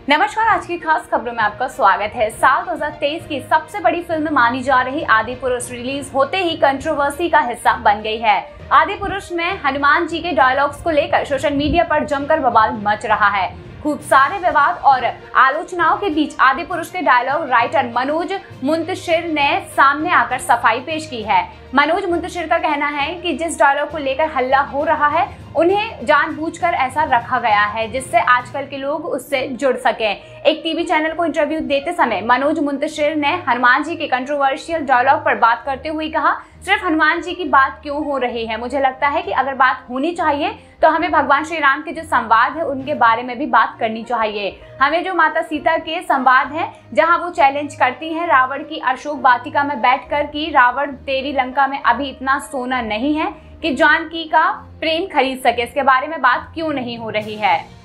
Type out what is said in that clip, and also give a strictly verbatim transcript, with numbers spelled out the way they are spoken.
नमस्कार, आज की खास खबरों में आपका स्वागत है। साल दो हज़ार तेईस की सबसे बड़ी फिल्म मानी जा रही आदिपुरुष रिलीज होते ही कंट्रोवर्सी का हिस्सा बन गई है। आदिपुरुष में हनुमान जी के डायलॉग्स को लेकर सोशल मीडिया पर जमकर बवाल मच रहा है। खूब सारे विवाद और आलोचनाओं के बीच आदिपुरुष के डायलॉग राइटर मनोज मुंतशिर ने सामने आकर सफाई पेश की है। मनोज मुंतशिर का कहना है कि जिस डायलॉग को लेकर हल्ला हो रहा है उन्हें जानबूझकर ऐसा रखा गया है जिससे आजकल के लोग उससे जुड़ सकें। एक टीवी चैनल को इंटरव्यू देते समय मनोज मुंतशिर ने हनुमान जी के कंट्रोवर्शियल डायलॉग पर बात करते हुए कहा, सिर्फ हनुमान जी की बात क्यों हो रही है? मुझे लगता है कि अगर बात होनी चाहिए तो हमें भगवान श्री राम के जो संवाद है उनके बारे में भी बात करनी चाहिए। हमें जो माता सीता के संवाद है जहां वो चैलेंज करती हैं रावण की अशोक वाटिका में बैठकर कि रावण तेरी लंका में अभी इतना सोना नहीं है कि जानकी का प्रेम खरीद सके, इसके बारे में बात क्यों नहीं हो रही है।